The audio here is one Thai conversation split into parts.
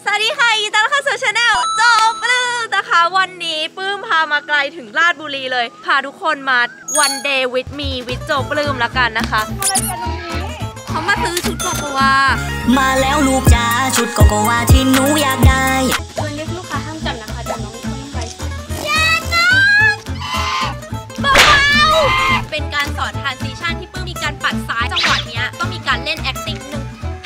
สวัสดีค่ะยินดีต้อนรับเข้าสู่ช anel โจปลื้มนะคะวันนี้ปื้มพามาไกลถึงราชบุรีเลยพาทุกคนมา one day with me with โจปลื้มแล้วกันนะคะอะไรกันตรงนี้เขามาซื้อชุดโกโกวามาแล้วลูกจ้าชุดโกโกวาที่หนูอยากได้วันนี้ลูกค้าห้ามจับนะคะจับน้องคนไปอย่านะเบาๆเป็นการสอน transition ที่ปื้มมีการปัดซ้ายจังหวะเนี้ยต้องมีการเล่น acting หนึ่ง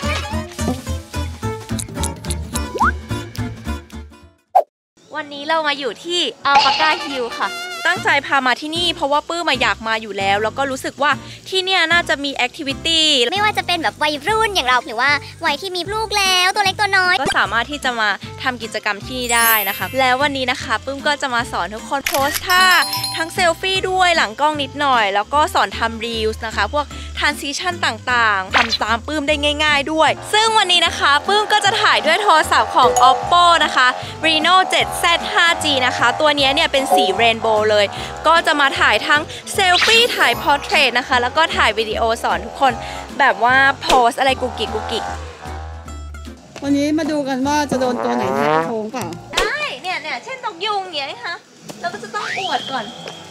วันนี้เรามาอยู่ที่อัลปาก้าฮิลค่ะตั้งใจพามาที่นี่เพราะว่าปื้มอยากมาอยู่แล้วแล้วก็รู้สึกว่าที่เนี่ยน่าจะมีแอคทิวิตี้ไม่ว่าจะเป็นแบบวัยรุ่นอย่างเราหรือว่าวัยที่มีลูกแล้วตัวเล็กตัวน้อยก็สามารถที่จะมาทำกิจกรรมที่นี่ได้นะคะแล้ววันนี้นะคะปื้มก็จะมาสอนทุกคนโพสท่าทั้งเซลฟี่ด้วยหลังกล้องนิดหน่อยแล้วก็สอนทำรีลส์นะคะพวกtransition ต่างๆทำตามปื้มได้ง่ายๆด้วยซึ่งวันนี้นะคะปื้มก็จะถ่ายด้วยโทรศัพท์ของ Oppo นะคะ Reno 7Z 5G นะคะตัวนี้เนี่ยเป็นสีเรนโบว์เลยก็จะมาถ่ายทั้งเซลฟี่ถ่ายพอร์เทรตนะคะแล้วก็ถ่ายวิดีโอสอนทุกคนแบบว่าโพสอะไรกุกกิกกุกกิกวันนี้มาดูกันว่าจะโดนตัวไหนแทะโค้งเปล่าได้เนี่ยเช่นนกยุงอย่างเงี้ยนะคะเราก็จะต้องอวดก่อน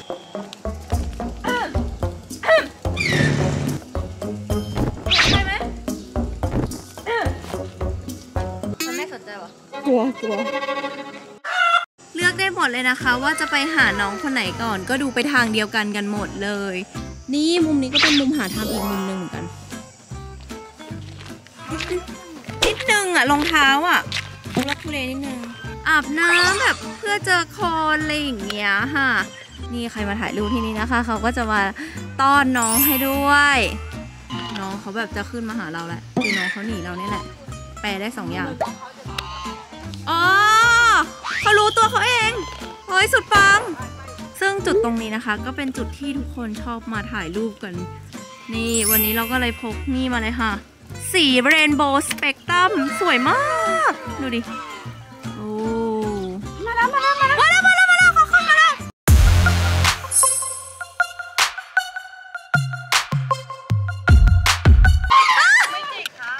ใช่ไหมมันไม่สนใจหรอกลัวเลือกได้หมดเลยนะคะว่าจะไปหาน้องคนไหนก่อนก็ดูไปทางเดียวกันหมดเลยนี่มุมนี้ก็เป็นมุมหาทางอีกมุมหนึ่งเหมือนกันนิดนึงอ่ะรองเท้าอ่ะรักทุเรนิดนึงอาบน้ำแบบเพื่อเจอคนอะไรอย่างเงี้ยค่ะนี่ใครมาถ่ายรูปที่นี่นะคะเขาก็จะมาต้อนน้องให้ด้วยน้องเขาแบบจะขึ้นมาหาเราแหละคือน้องเขาหนีเราเนี่ยแหละแปลได้2 อย่างอ๋อเขารู้ตัวเขาเองโอ้ยสุดปังซึ่งจุดตรงนี้นะคะก็เป็นจุดที่ทุกคนชอบมาถ่ายรูปกันนี่วันนี้เราก็เลยพกนี่มาเลยค่ะสีเรนโบว์สเปกตรัมสวยมากดูดิโอ้มาแล้วเขาขึ้นมาแล้วไม่จิกค่ะ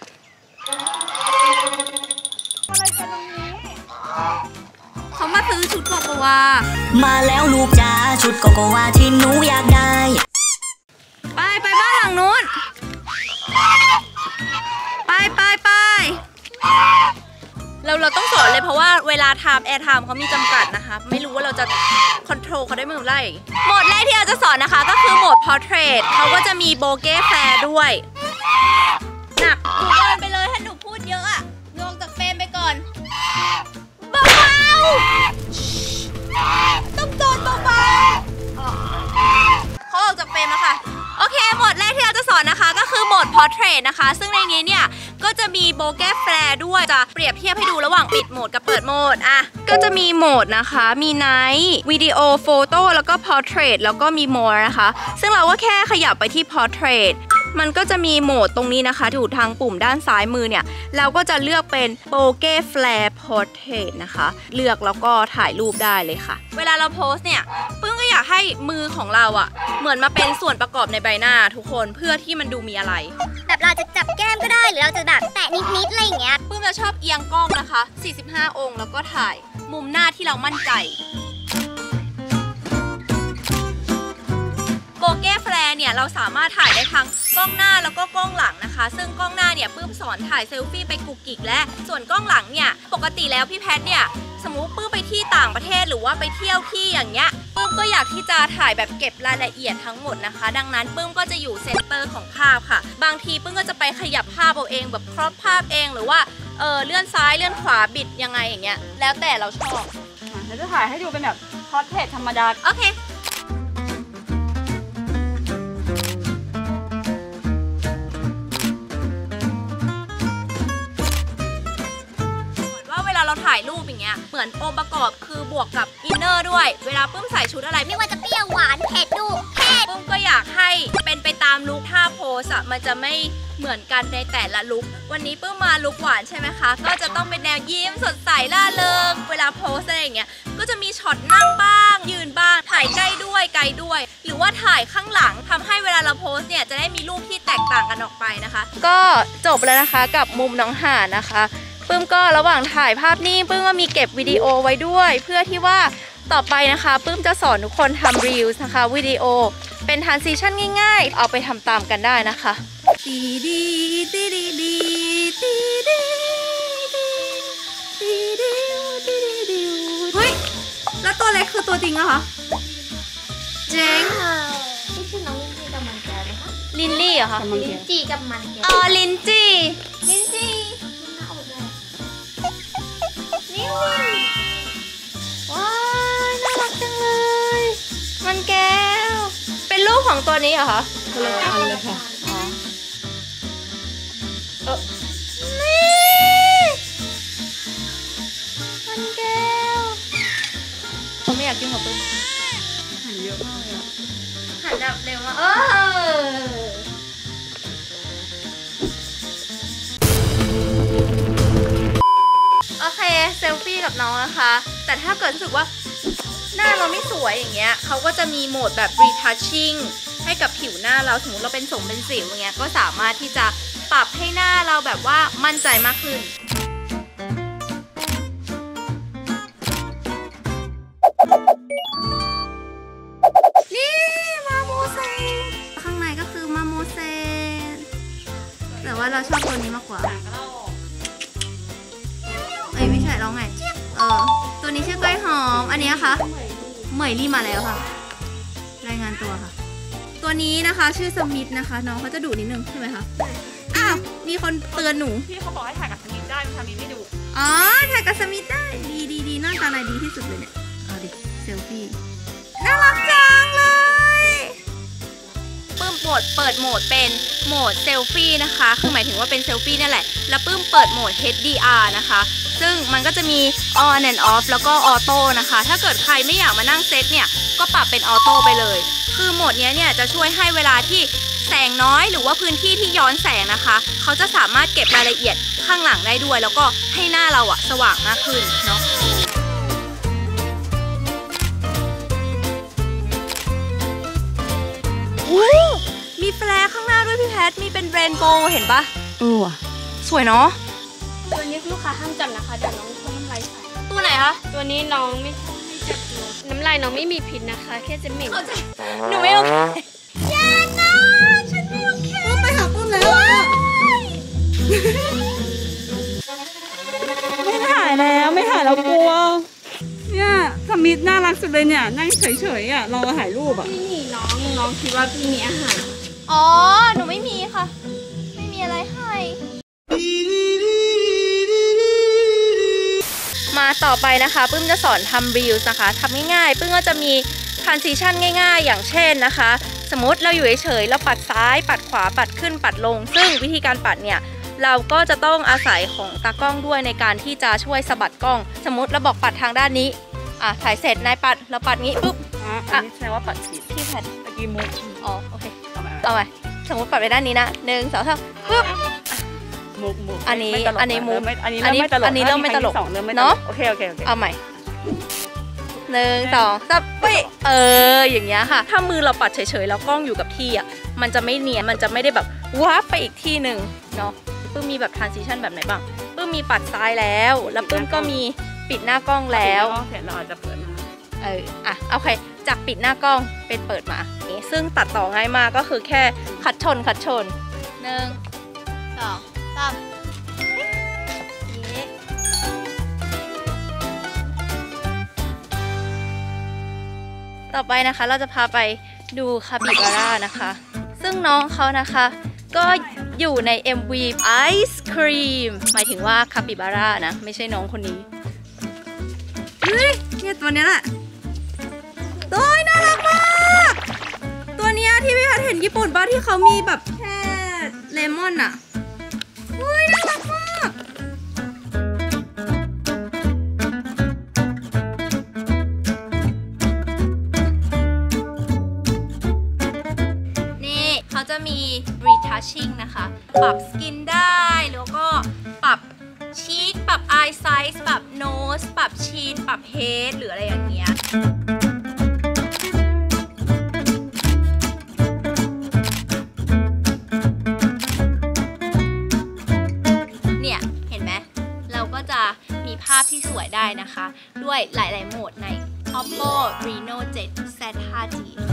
อะไรกันตรงนี้เขามาซื้อชุดโกโกวามาแล้วลูกจ้าชุดโกโกวาที่หนูอยากได้ไปบ้านหลังนู้นไปเราต้องสอนเลยเพราะว่าเวลาไทม์แอร์ไทม์เขามีจำกัดนะคะไม่รู้ว่าเราจะคอนโทรลเขาได้เมื่อไหร่โหมดแรกที่เราจะสอนนะคะก็คือโหมด Portrait เขาก็จะมีโบเก้แฟร์ด้วยหนักหนูเดินไปเลยถ้าหนูพูดเยอะอะลงจากเฟรมไปก่อนเบาๆต้องโดนเบาๆเขาออกจากเฟรมแล้วค่ะโอเคโหมดแรกที่เราจะสอนนะคะก็คือโหมด Portrait นะคะซึ่งในนี้เนี่ยก็จะมีโบเก้แฟร์ด้วยจะเปรียบเทียบให้ดูระหว่างปิดโหมดกับเปิดโหมดอ่ะก็จะมีโหมดนะคะมีไนท์วิดีโอโฟโต้แล้วก็ Portrait แล้วก็มี more นะคะซึ่งเราก็แค่ขยับไปที่ Portrait มันก็จะมีโหมดตรงนี้นะคะอยู่ทางปุ่มด้านซ้ายมือเนี่ยเราก็จะเลือกเป็นโบเก้แฟร์พอร์เทรตนะคะเลือกแล้วก็ถ่ายรูปได้เลยค่ะเวลาเราโพสเนี่ยปึ้งก็อยากให้มือของเราอะเหมือนมาเป็นส่วนประกอบในใบหน้าทุกคนเพื่อที่มันดูมีอะไรแบบเราจะจับแก้มก็ได้หรือเราจะแบบแตะนิดอะไรอย่างเงี้ยปึ้งจะชอบเอียงกล้องนะคะ45 องค์แล้วก็ถ่ายมุมหน้าที่เรามั่นใจโบเก้แฟร์เนี่ยเราสามารถถ่ายได้ทั้งกล้องหน้าแล้วก็กล้องหลังนะคะซึ่งกล้องหน้าเนี่ยปื้มสอนถ่ายเซลฟี่ไปกุกกิกและส่วนกล้องหลังเนี่ยปกติแล้วพี่แพทเนี่ยสมมุติปื้มไปที่ต่างประเทศหรือว่าไปเที่ยวที่อย่างเงี้ยปื้มก็อยากที่จะถ่ายแบบเก็บรายละเอียดทั้งหมดนะคะดังนั้นปื้มก็จะอยู่เซนเตอร์ของภาพค่ะบางทีปื้มก็จะไปขยับภาพเอาเองแบบครอปภาพเองหรือว่าเลื่อนซ้ายเลื่อนขวาบิดยังไงอย่างเงี้ยแล้วแต่เราชอบเราจะถ่ายให้ดูเป็นแบบพอร์เทรตธรรมดาโอเคเราถ่ายรูปอย่างเงี้ยเหมือนองค์ประกอบคือบวกกับอินเนอร์ด้วยเวลาปื้มใส่ชุดอะไรไม่ว่าจะเปรี้ยวหวานเผ็ดดุเผ็ดปื้มก็อยากให้เป็นไปตามลุคท่าโพสอะมันจะไม่เหมือนกันในแต่ละลุควันนี้ปื้มมาลุคหวานใช่ไหมคะก็จะต้องเป็นแนวยิ้มสดใสล่าเริงเวลาโพสอะไรอย่างเงี้ยก็จะมีช็อตนั่งบ้างยืนบ้างถ่ายใกล้ด้วยไกลด้วยหรือว่าถ่ายข้างหลังทำให้เวลาเราโพสเนี่ยจะได้มีรูปที่แตกต่างกันออกไปนะคะก็จบแล้วนะคะกับมุมน้องห่านนะคะทปื้มก็ระหว่างถ่ายภาพนิ่งปื้มก็มีเก็บวิดีโอไว้ด้วย เพื่อที่ว่าต่อไปนะคะปื้มจะสอนทุกคนทำ Reels นะคะวิดีโอเป็น transition ง่ายๆเอาไปทำตามกันได้นะคะดีดีดีดีดีดีดีเฮ้ยแล้วตัวเล็กคือตัวจริงเหรอคะเจ๋งนี่คือน้องลินจีกับมันแก้วนะคะลินลี่เหรอคะลินจีกับมันแก้วอ๋อลินจีลินจีน่าอดเลยนี่ว้ายน่ารักจังเลย มันแก้ว เป็นลูกของตัวนี้เหรอคะคนละอันเลยค่ะนี่มันแก้วเขาไม่อยากกินของปื้มหันเยอะมากเลยอ่ะหันแบบเร็วมากโอเคเซลฟี่กับน้องนะคะ แต่ถ้าเกิดรู้สึกว่าหน้าเราไม่สวยอย่างเงี้ยเขาก็จะมีโหมดแบบ retouching ให้กับผิวหน้าเราสมมติเราเป็นสิวอย่างเงี้ยก็สามารถที่จะปรับให้หน้าเราแบบว่ามั่นใจมากขึ้นนี่มาโมเซข้างในก็คือมาโมเซแต่ว่าเราชอบตัวนี้มากกว่าเอ้ยไม่ใช่ร้องไงตัวนี้ชื่อกล้วยหอมอันนี้ค่ะเหมยลี่มาแล้วค่ะรายงานตัวค่ะตัวนี้นะคะชื่อสมิธนะคะน้องเขาจะดุนิดนึงใช่ไหมคะอ้าวมีคนเตือนหนูพี่เขาบอกให้ถ่ายกับสมิธได้สมิธไม่ดูอ๋อถ่ายกับสมิธได้ดีหน้าตาไหนดีที่สุดเลยเนี่ยเอาดิเซลฟี่น่ารักจังเลยปื้มเปิดโหมดเป็นโหมดเซลฟี่นะคะคือหมายถึงว่าเป็นเซลฟี่นั่นแหละแล้วปื้มเปิดโหมด HDR นะคะซึ่งมันก็จะมี on and off แล้วก็ออโต้นะคะถ้าเกิดใครไม่อยากมานั่งเซตเนี่ยก็ปรับเป็นออโต้ไปเลยคือโหมดนี้เนี่ยจะช่วยให้เวลาที่แสงน้อยหรือว่าพื้นที่ที่ย้อนแสงนะคะเขาจะสามารถเก็บรายละเอียดข้างหลังได้ด้วยแล้วก็ให้หน้าเราอะสว่างมากขึ้นเนาะมีแฟลร์ข้างหน้าด้วยพี่แพทมีเป็นเรนโบว์เห็นปะว่ะสวยเนาะตัวนี้ลูกค้าห้ามจับนะคะเดี๋ยวน้องพ่นน้ำลายใส่ตัวไหนคะตัวนี้น้องไม่จับตัวน้ำลายน้องไม่มีพิษนะคะ แค่จะเหม็นเข้าใจหนูไม่โอเคอย่านะฉันไม่โอเคไปหาปุ้มแล้วอ่ะไม่ถ่ายแล้วกลัวเนี่ยสมิธน่ารักสุดเลยเนี่ยนั่งเฉยๆอ่ะรอถ่ายรูปอ่ะพี่หนีน้องคิดว่าพี่มีอาหารอ๋อหนูไม่มีค่ะไม่มีอะไรให้มาต่อไปนะคะปื้มจะสอนทำ Reels นะคะทำง่ายๆปื้มก็จะมี transition ง่ายๆอย่างเช่นนะคะสมมติเราอยู่เฉยๆเราปัดซ้ายปัดขวาปัดขึ้นปัดลงซึ่งวิธีการปัดเนี่ยเราก็จะต้องอาศัยของตากล้องด้วยในการที่จะช่วยสะบัดกล้องสมมติเราบอกปัดทางด้านนี้ถ่ายเสร็จนายปัดเราปัดงี้ปุ๊บอันนี้แสดงว่าปัดผิดพี่แพทตะกี้มุกอ๋อโอเคเอาใหม่เอาใหม่สมมติปัดไปด้านนี้นะ1 2 3ปุ๊บมุกอันนี้ไม่ตลกอันนี้มุกอันนี้เริ่มไม่ตลกอันนี้เริ่มไม่ตลกเริ่มไม่ตลเนาะกโอเคเอาใหม่1 2 3ปิ๊อย่างเงี้ยค่ะถ้ามือเราปัดเฉยๆแล้วกล้องอยู่กับที่อ่ะมันจะไม่เนียนมันจะไม่ได้แบบว้าไปอีกที่หนึ่งเนาะปื้มมีแบบ transition แบบไหนบ้างปื้มมีปัดซ้ายแล้วปื้มก็มีปิดหน้ากล้องแล้วเสร็จเราอาจจะเปิดมาโอเคจากปิดหน้ากล้องเป็นเปิดมานี่ซึ่งตัดต่อง่ายมากก็คือแค่คัดชน1 2 3ต่อไปนะคะเราจะพาไปดูคาปิบาร่านะคะซึ่งน้องเขานะคะก็อยู่ใน MV Ice Cream หมายถึงว่าคาปิบาร่านะไม่ใช่น้องคนนี้เฮ้ยเนี่ยตัวนี้แหละตัวน่ารักมากตัวเนี้ยที่พี่พัดเห็นญี่ปุ่นป่ะที่เขามีแบบแค่เลมอนอะเฮ้ยน่ารักมากนี่เขาจะมี retouching นะคะปรับสกินได้แล้วก็ปรับชีคปรับ eye size ปรับ nose ปรับชีนปรับ head หรืออะไรอย่างเงี้ยเนี่ยเห็นไหมเราจะมีภาพที่สวยได้นะคะ ด้วยหลายๆโหมดใน Oppo Reno 7 Z 5G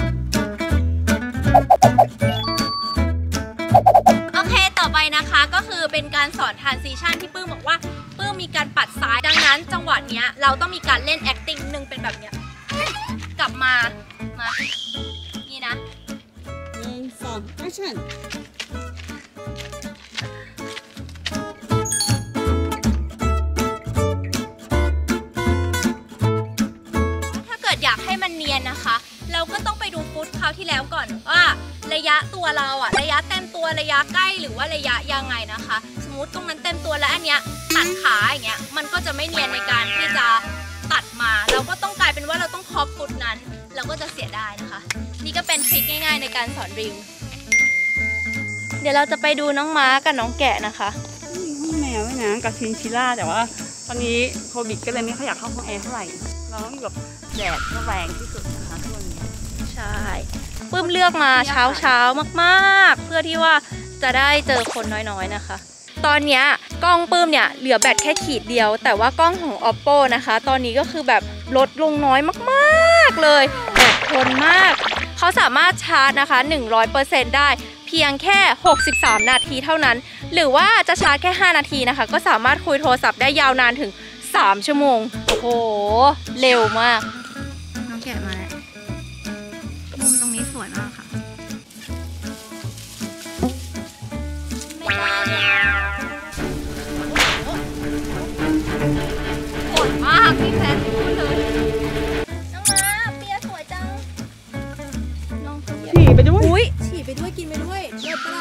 โอเคต่อไปนะคะก็คือเป็นการสอน transition ที่ปื้มบอกว่าปื้มมีการปัดซ้ายดังนั้นจังหวะเนี้ยเราต้องมีการเล่น acting หนึ่งเป็นแบบเนี้ยกลับมานี่นะ 1 2 action ถ้าเกิดอยากให้มันเนียนนะคะ เราก็ต้องไปดูฟุตคราวที่แล้วก่อนว่าระยะตัวเราอะระยะเต็มตัวระยะใกล้หรือว่าระยะยังไงนะคะ สมมติตรงนั้นเต็มตัวแล้วอันเนี้ยตัดขาอย่างเงี้ยมันก็จะไม่เนียนในการที่จะตัดมาเราก็ต้องกลายเป็นว่าเราต้องครอบฟุตนั้นเราก็จะเสียดายนะคะ นี่ก็เป็นทริคง่ายๆในการสอนริวเดี๋ยวเราจะไปดูน้องม้ากับน้องแกะนะคะมีห้องแมวด้วยนะกับชินชิล่าแต่ว่าตอนนี้โควิดก็เลยไม่ค่อยอยากเข้าห้องแอร์เท่าไหร่เราต้องอยู่กับแดดก็แรงที่สุดนะคะช่วงนี้ใช่ปื้มเลือกมาเช้ามากๆเพื่อที่ว่าจะได้เจอคนน้อยๆนะคะ ตอนนี้กล้องปื้มเนี่ยเหลือแบตแค่ขีดเดียวแต่ว่ากล้องของ Oppo นะคะตอนนี้ก็คือแบบลดลงน้อยมากๆเลยอดทนมากเขาสามารถชาร์จนะคะ 100% ได้เพียงแค่63นาทีเท่านั้นหรือว่าจะชาร์จแค่5นาทีนะคะก็สามารถคุยโทรศัพท์ได้ยาวนานถึง3ชั่วโมงโอ้โหเร็วมากน้องแกะมาแล้วมุมตรงนี้สวยมากค่ะโหดมากพี่แพทพูดเลยน้องมาเปียสวยจังลองเปียฉี่ไปด้วยอุ้ยฉี่ไปด้วยกินไปด้วยเลิศปะล่ะ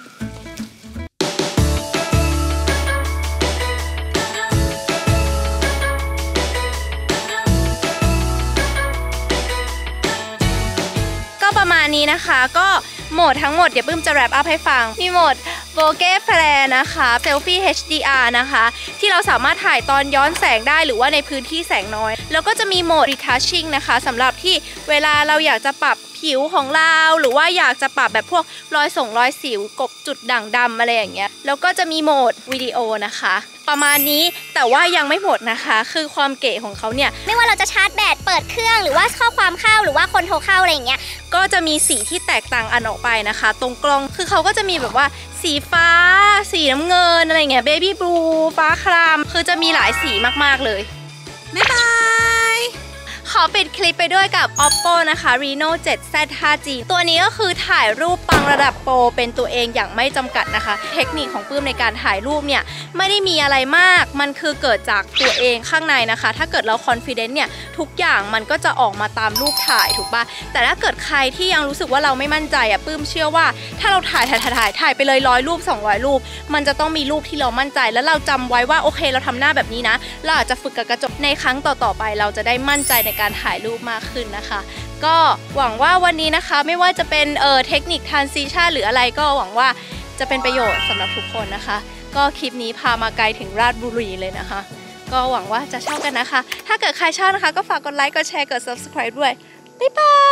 ประมาณนี้นะคะก็โหมดทั้งหมดเดี๋ยวปื้มจะแรปอัพให้ฟังมีโหมด Bokeh Flare นะคะ Selfie HDR นะคะที่เราสามารถถ่ายตอนย้อนแสงได้หรือว่าในพื้นที่แสงน้อยแล้วก็จะมีโหมด Retouching นะคะสำหรับที่เวลาเราอยากจะปรับผิวของเราหรือว่าอยากจะปรับแบบพวกรอยสิวกบจุดด่างดำอะไรอย่างเงี้ยแล้วก็จะมีโหมดวิดีโอนะคะประมาณนี้แต่ว่ายังไม่หมดนะคะคือความเก๋ของเขาเนี่ยไม่ว่าเราจะชาร์จแบตเปิดเครื่องหรือว่าข้อความเข้าหรือว่าคนโทรเข้าอะไรอย่างเงี้ยก็จะมีสีที่แตกต่างอันออกไปนะคะตรงกล้องคือเขาก็จะมีแบบว่าสีฟ้าสีน้ำเงินอะไรเงี้ยเบบี้บลูฟ้าครามคือจะมีหลายสีมากๆเลยบ๊ายบายขอปิดคลิปไปด้วยกับ Oppo นะคะ Reno 7 Z 5G ตัวนี้ก็คือถ่ายรูปปังระดับโปรเป็นตัวเองอย่างไม่จำกัดนะคะเทคนิคของปื้มในการถ่ายรูปเนี่ยไม่ได้มีอะไรมากมันคือเกิดจากตัวเองข้างในนะคะถ้าเกิดเรา confident เนี่ยทุกอย่างมันก็จะออกมาตามรูปถ่ายถูกปะแต่ถ้าเกิดใครที่ยังรู้สึกว่าเราไม่มั่นใจอ่ะปื้มเชื่อว่าถ้าเราถ่ายไปเลย100รูป200รูปมันจะต้องมีรูปที่เรามั่นใจแล้วเราจำไว้ว่าโอเคเราทำหน้าแบบนี้นะเราอาจจะฝึกกับกระจกในครั้งต่อๆไปเราจะได้มั่นใจในการถ่ายรูปมากขึ้นนะคะก็หวังว่าวันนี้นะคะไม่ว่าจะเป็นเทคนิค transition หรืออะไรก็หวังว่าจะเป็นประโยชน์สำหรับทุกคนนะคะก็คลิปนี้พามาไกลถึงราชบุรีเลยนะคะก็หวังว่าจะชอบกันนะคะถ้าเกิดใครชอบนะคะก็ฝากกดไลค์กดแชร์กด subscribe ด้วยบ๊ายบาย